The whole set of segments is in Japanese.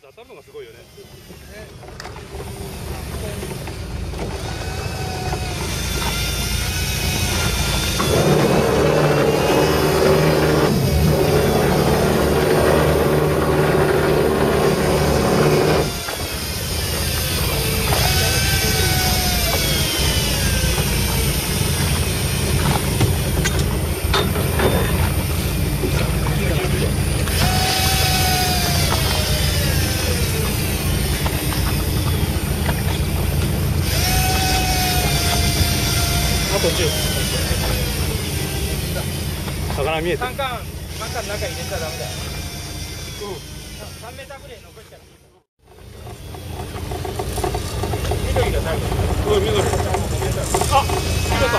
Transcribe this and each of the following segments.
当たるのがすごいよね。魚見えてる。 カンカンの中に入れちゃダメだよ。3メーターぐらい残しちゃう。緑が最後。 緑。あ、見事。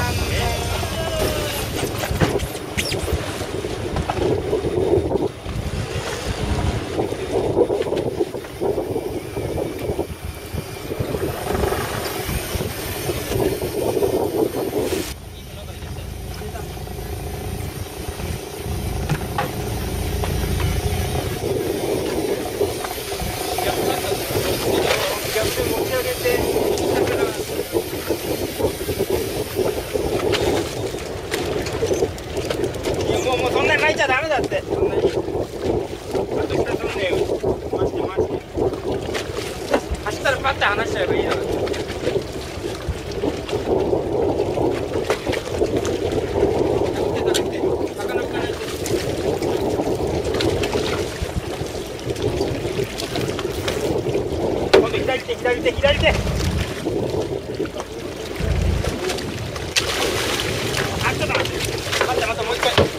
もうそんなに巻いちゃダメだって。そんなに。あと下飛んでよ。回して回して。走ったらパッて離しちゃえばいいだろ。魚浮かないで。今度左手左手左手。あっただ。待ってもう一回。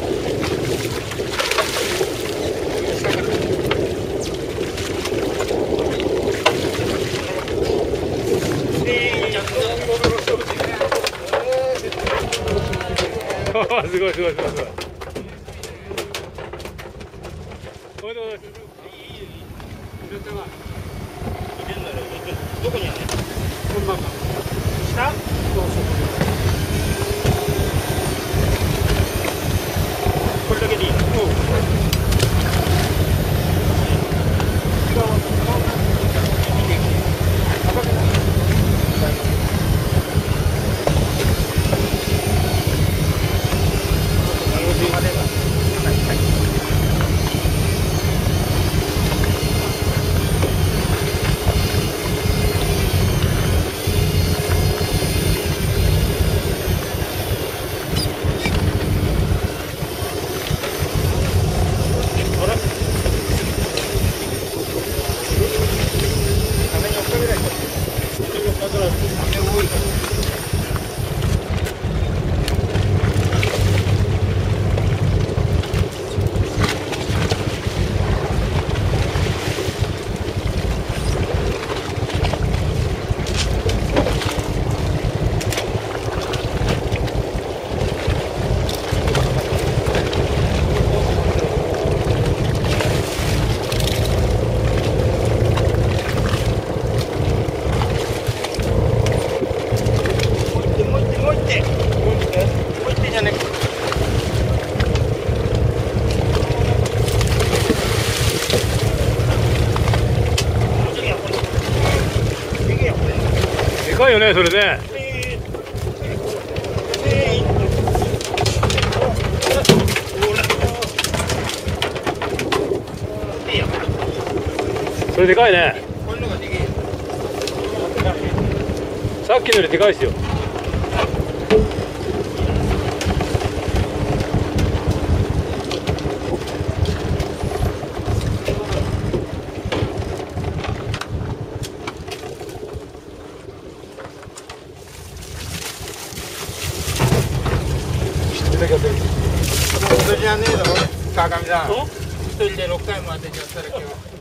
すごいすごいすごいすごい。 どこにあるの？ この中。 下？これだけでいいの？ でかいよね、それね。それでかいね。さっきのよりでかいですよ。 それじゃねえだろ、川上さん。一人で6回も当てちゃったら今日。